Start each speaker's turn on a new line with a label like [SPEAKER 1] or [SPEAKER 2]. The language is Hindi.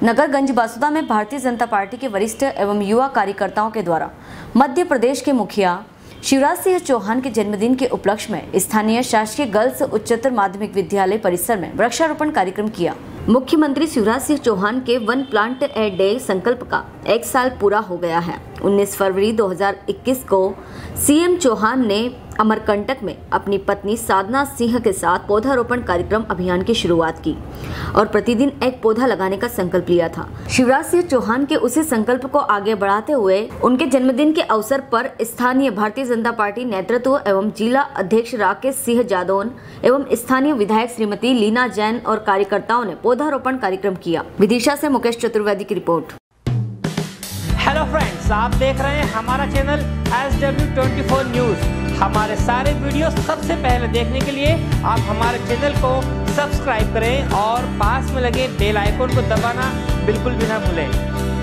[SPEAKER 1] नगरगंज बासुदा में भारतीय जनता पार्टी के वरिष्ठ एवं युवा कार्यकर्ताओं के द्वारा मध्य प्रदेश के मुखिया शिवराज सिंह चौहान के जन्मदिन के उपलक्ष्य में स्थानीय शासकीय गर्ल्स उच्चतर माध्यमिक विद्यालय परिसर में वृक्षारोपण कार्यक्रम किया। मुख्यमंत्री शिवराज सिंह चौहान के वन प्लांट ए डे संकल्प का 1 साल पूरा हो गया है। 19 फरवरी 2021 को सीएम चौहान ने अमरकंटक में अपनी पत्नी साधना सिंह के साथ पौधारोपण कार्यक्रम अभियान की शुरुआत की और प्रतिदिन एक पौधा लगाने का संकल्प लिया था। शिवराज सिंह चौहान के उसी संकल्प को आगे बढ़ाते हुए उनके जन्मदिन के अवसर पर स्थानीय भारतीय जनता पार्टी नेतृत्व एवं जिला अध्यक्ष राकेश सिंह जादौन एवं स्थानीय विधायक श्रीमती लीना जैन और कार्यकर्ताओं ने पौधारोपण कार्यक्रम किया। विदिशा से मुकेश चतुर्वेदी की रिपोर्ट।
[SPEAKER 2] हेलो फ्रेंड्स, आप देख रहे हैं हमारा चैनल SW24 न्यूज। हमारे सारे वीडियो सबसे पहले देखने के लिए आप हमारे चैनल को सब्सक्राइब करें और पास में लगे बेल आइकन को दबाना बिल्कुल भी ना भूलें।